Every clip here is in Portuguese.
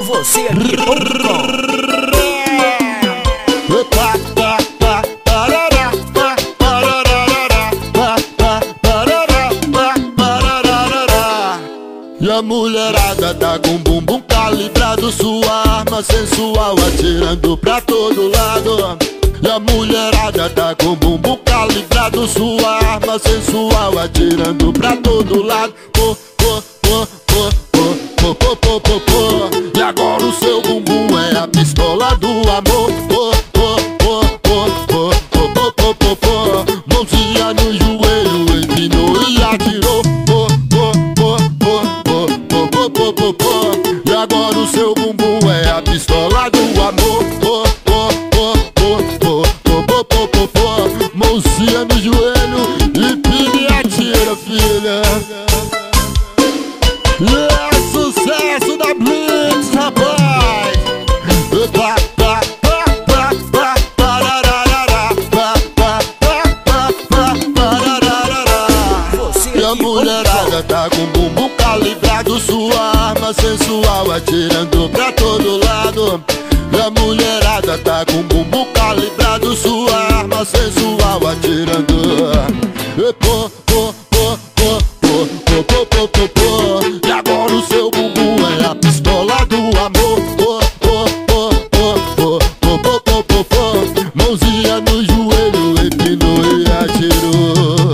Você aqui, E a mulherada tá com bumbum calibrado, sua arma sensual atirando pra todo lado. E a mulherada tá com bumbum calibrado, sua arma sensual atirando pra todo lado. Pô, pô, pô, pô, pô, pô, pô, pô, pô, pô. E agora o seu bumbum é a pistola do amor. Pô, pô, pô, pô, pô, pô, pô, pô, pô, pô. Mãozinha no joelho, empinou e atirou. Pô, pô, pô, pô, pô, pô, pô, pô, pô, pô. E agora o seu bumbum é a pistola do amor. Pô, pô, pô, pô, pô, pô, pô, pô, pô, pô. Mãozinha no joelho, empina e atira, filha. É sucesso da Blitz, rapaz! E a mulherada tá com o bumbum calibrado, sua arma sensual atirando pra todo lado. E a mulherada tá com o bumbum calibrado, sua arma sensual atirando. E pô, pô, pô, pô, pô, pô, pô, pô, pô, pô. E agora o seu bumbum é a pistola do amor. Pô, pô, pô, pô, pô, pô, pô, pô, pô, pô. Mãozinha no joelho, empinou e atirou.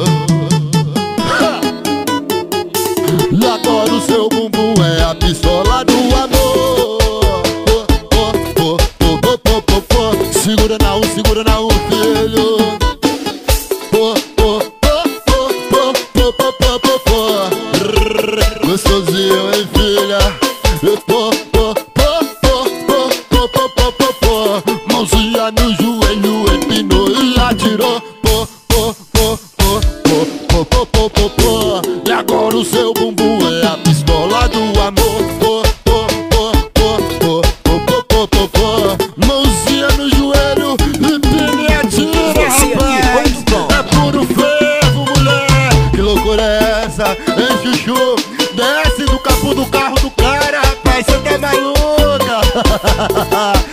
E agora o seu bumbum é a pistola do amor. Pô, pô, pô, pô, pô, pô, pô. Segura na um, filho. Pô, pô, pô, pô, pô, pô, pô, pô, pô, pô. Gostosinho, hein, filha? Pô, pô, pô, pô, pô, pô, pô, pô, pô, pô. Mãozinha no joelho, empinou e atirou. Pô, pô, pô, pô, pô, pô, pô, pô, pô, pô. E agora o seu bumbum é a pistola do amor. Pô, pô, pô, pô, pô, pô, pô, pô, pô, pô. Mãozinha no joelho, empina e atira, rapaz. É puro fervo, mulher. Que loucura é essa, hein, chuchu? Desce do capô do carro do cara, rapaz, cê tá maluca.